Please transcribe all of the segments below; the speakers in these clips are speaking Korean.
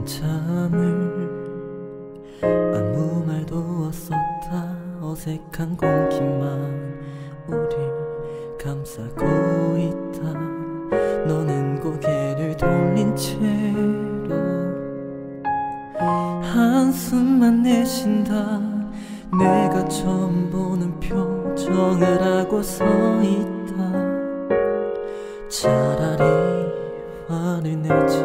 잠을 아무 말도 없었다. 어색한 공기만 우릴 감싸고 있다. 너는 고개를 돌린 채로 한숨만 내쉰다. 내가 처음 보는 표정을 하고 서 있다. 차라리 화를 내지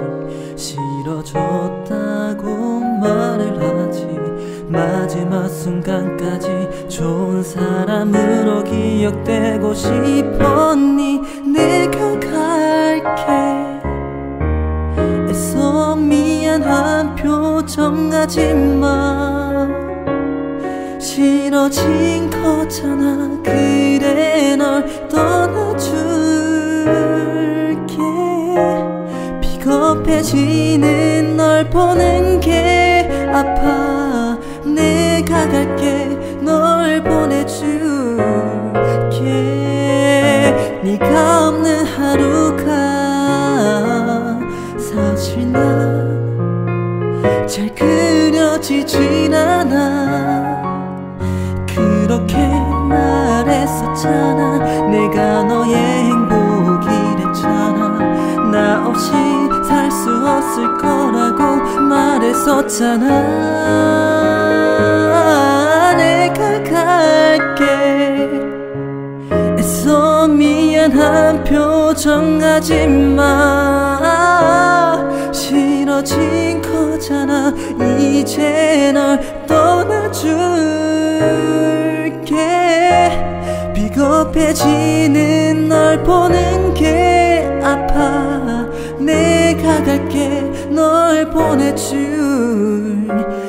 싫어졌다고 말을 하지. 마지막 순간까지 좋은 사람으로 기억되고 싶었니. 내가 갈게 애써 미안한 표정하지마. 싫어진 거잖아. 그래 널 떠나줄게. 비겁해지는 널 보는 게 아파. 내가 갈게 널 보내줄게. 네가 없는 하루가 사실 난 잘 그려지진 않아. 그렇게 말했었잖아. 내가 너의 행복이랬잖아. 나 없이 살 수 없을 거라고 말했었잖아. 내가 갈게 애써 미안한 표정하지마. 싫어진 거잖아. 이제 널 떠나줄게. 비겁해지는 널 보는 게 아파. 내가 갈게 널 보내줄게.